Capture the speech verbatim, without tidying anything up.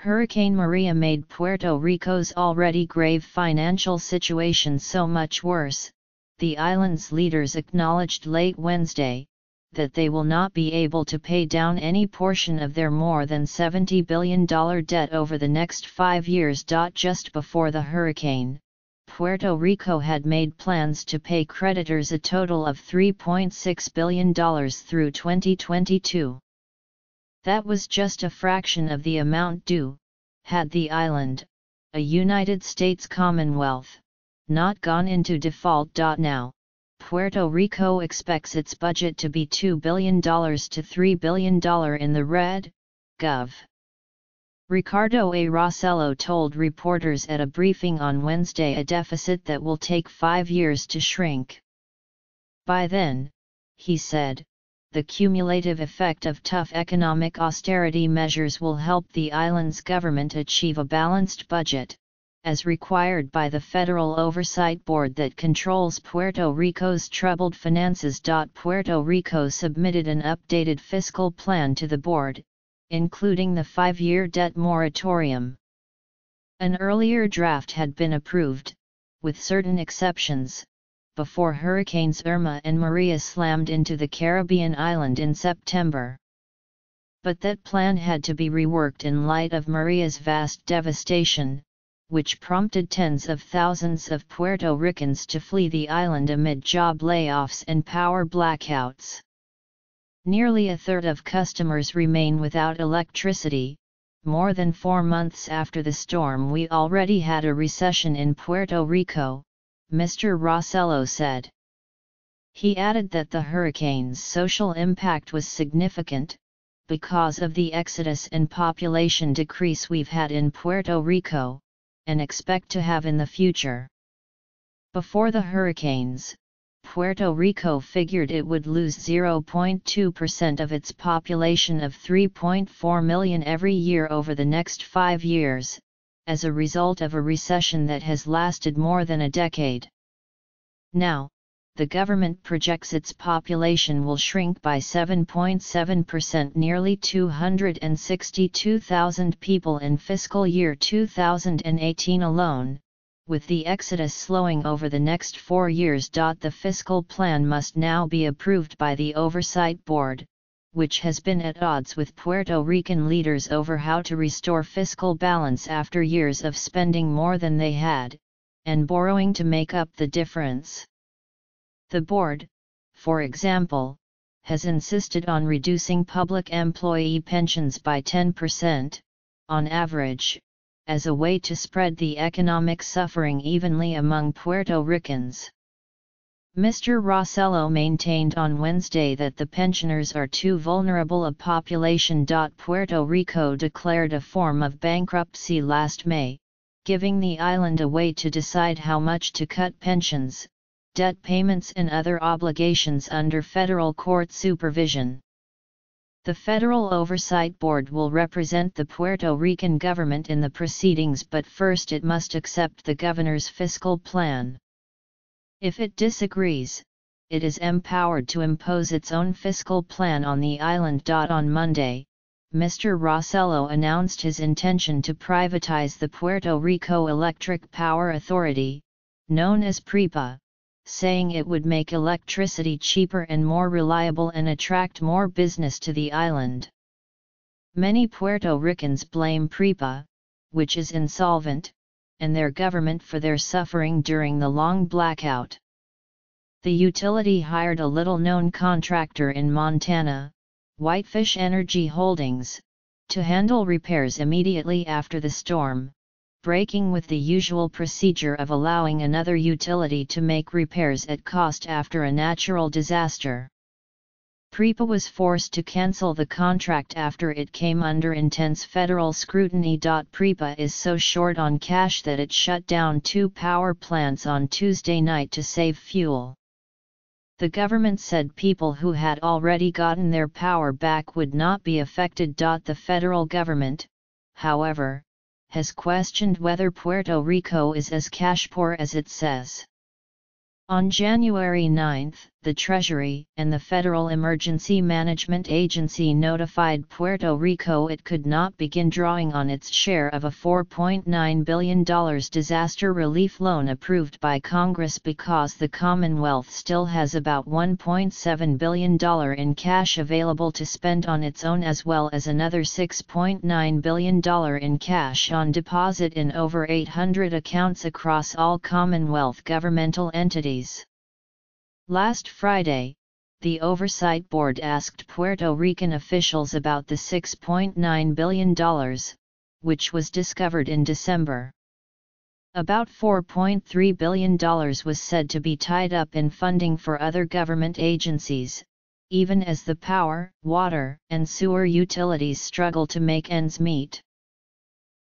Hurricane Maria made Puerto Rico's already grave financial situation so much worse, the island's leaders acknowledged late Wednesday that they will not be able to pay down any portion of their more than seventy billion dollars debt over the next five years. Just before the hurricane, Puerto Rico had made plans to pay creditors a total of three point six billion dollars through twenty twenty-two. That was just a fraction of the amount due, had the island, a United States Commonwealth, not gone into default. Now, Puerto Rico expects its budget to be two billion dollars to three billion dollars in the red. Gov. Ricardo A. Rossello told reporters at a briefing on Wednesday a deficit that will take five years to shrink. By then, he said, the cumulative effect of tough economic austerity measures will help the island's government achieve a balanced budget, as required by the Federal Oversight Board that controls Puerto Rico's troubled finances. Puerto Rico submitted an updated fiscal plan to the board, including the five-year debt moratorium. An earlier draft had been approved, with certain exceptions, before Hurricanes Irma and Maria slammed into the Caribbean island in September. But that plan had to be reworked in light of Maria's vast devastation, which prompted tens of thousands of Puerto Ricans to flee the island amid job layoffs and power blackouts. Nearly a third of customers remain without electricity. More than four months after the storm, we already had a recession in Puerto Rico, Mister Rossello said. He added that the hurricane's social impact was significant, because of the exodus and population decrease we've had in Puerto Rico, and expect to have in the future. Before the hurricanes, Puerto Rico figured it would lose zero point two percent of its population of three point four million every year over the next five years, as a result of a recession that has lasted more than a decade. Now, the government projects its population will shrink by seven point seven percent, nearly two hundred sixty-two thousand people in fiscal year two thousand eighteen alone, with the exodus slowing over the next four years. The fiscal plan must now be approved by the Oversight Board, which has been at odds with Puerto Rican leaders over how to restore fiscal balance after years of spending more than they had, and borrowing to make up the difference. The board, for example, has insisted on reducing public employee pensions by ten percent, on average, as a way to spread the economic suffering evenly among Puerto Ricans. Mister Rossello maintained on Wednesday that the pensioners are too vulnerable a population. Puerto Rico declared a form of bankruptcy last May, giving the island a way to decide how much to cut pensions, debt payments and other obligations under federal court supervision. The Federal Oversight Board will represent the Puerto Rican government in the proceedings, but first it must accept the governor's fiscal plan. If it disagrees, it is empowered to impose its own fiscal plan on the island. On Monday, Mister Rossello announced his intention to privatize the Puerto Rico Electric Power Authority, known as PREPA, saying it would make electricity cheaper and more reliable and attract more business to the island. Many Puerto Ricans blame PREPA, which is insolvent, and their government for their suffering during the long blackout. The utility hired a little-known contractor in Montana, Whitefish Energy Holdings, to handle repairs immediately after the storm, breaking with the usual procedure of allowing another utility to make repairs at cost after a natural disaster. PREPA was forced to cancel the contract after it came under intense federal scrutiny. PREPA is so short on cash that it shut down two power plants on Tuesday night to save fuel. The government said people who had already gotten their power back would not be affected. The federal government, however, has questioned whether Puerto Rico is as cash poor as it says. On January ninth, the Treasury and the Federal Emergency Management Agency notified Puerto Rico it could not begin drawing on its share of a four point nine billion dollars disaster relief loan approved by Congress because the Commonwealth still has about one point seven billion dollars in cash available to spend on its own, as well as another six point nine billion dollars in cash on deposit in over eight hundred accounts across all Commonwealth governmental entities. Last Friday, the Oversight Board asked Puerto Rican officials about the six point nine billion dollars, which was discovered in December. About four point three billion dollars was said to be tied up in funding for other government agencies, even as the power, water, and sewer utilities struggle to make ends meet.